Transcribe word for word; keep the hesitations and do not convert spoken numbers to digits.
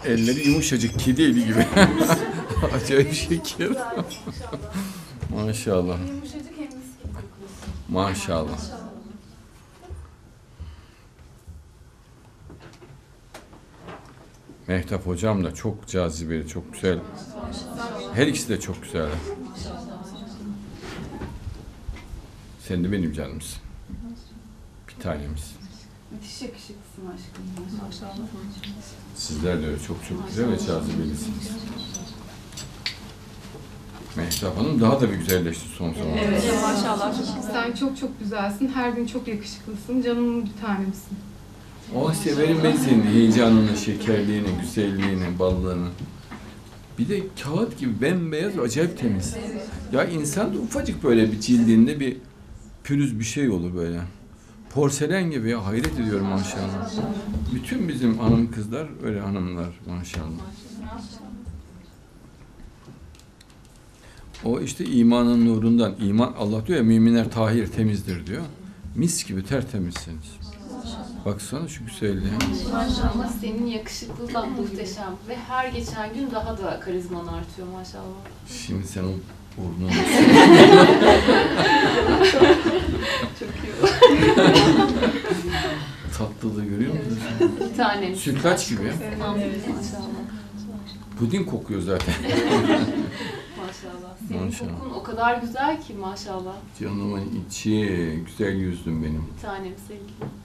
Elleri yumuşacık, kedi eli gibi. Acayip şeker. Maşallah. Yumuşacık hem mis gibi kokuyor. Maşallah. Mehtap hocam da çok cazibeli, çok güzel. Her ikisi de çok güzel. Sen de benim canımsın. Bir tanemiz. Müthiş yakışıklısın aşkım. Maşallah. Sizler de öyle çok çok güzel ve cazibelisiniz. Mehtap Hanım daha da bir güzelleşti son zamanlarda. Evet, maşallah. Sen çok çok güzelsin. Her gün çok yakışıklısın. Canımın bir tanemsin. O severim ben senin heyecanını, şekerliğini, güzelliğini, ballığını. Bir de kağıt gibi bembeyaz, acayip temiz. Ya insan da ufacık böyle bir cildinde bir pürüz bir şey olur böyle. Porselen gibi ya, hayret ediyorum maşallah. Bütün bizim hanım kızlar öyle hanımlar maşallah. O işte imanın nurundan, iman Allah diyor ya müminler tahir temizdir diyor. Mis gibi tertemizsiniz. Baksana şu güzelliğe. Maşallah senin yakışıklılığın muhteşem ve her geçen gün daha da karizman artıyor maşallah. Şimdi sen o burnunu... Çok iyi. Tatlılığı görüyor musun? Bir tanem. Sütlaç gibi ya. Evet. Maşallah. Puding kokuyor zaten. Maşallah. Senin Maşallah. kokun o kadar güzel ki maşallah. Canımın içi, güzel yüzdüm benim. Bir tanem sevgilim.